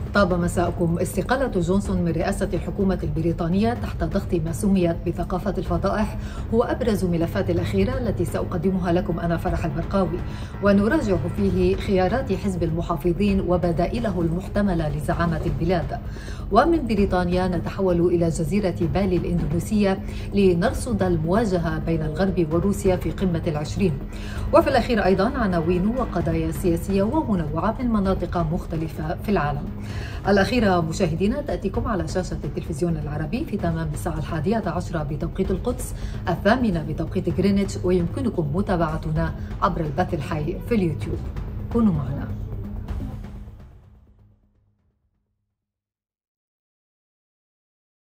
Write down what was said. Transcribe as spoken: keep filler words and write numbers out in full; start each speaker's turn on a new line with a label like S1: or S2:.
S1: طاب مساءكم. استقالة جونسون من رئاسة الحكومة البريطانية تحت ضغط ما سميت بثقافة الفضائح هو أبرز ملفات الأخيرة التي سأقدمها لكم أنا فرح البرقاوي، ونراجع فيه خيارات حزب المحافظين وبدائله المحتملة لزعامة البلاد. ومن بريطانيا نتحول إلى جزيرة بالي الإندونيسية لنرصد المواجهة بين الغرب وروسيا في قمة العشرين. وفي الأخير أيضا عناوين وقضايا سياسية ومنوعة من مناطق مختلفة في العالم. الأخيرة مشاهدينا تأتيكم على شاشة التلفزيون العربي في تمام الساعة الحادية عشرة بتوقيت القدس، الثامنة بتوقيت غرينتش، ويمكنكم متابعتنا عبر البث الحي في اليوتيوب. كونوا معنا.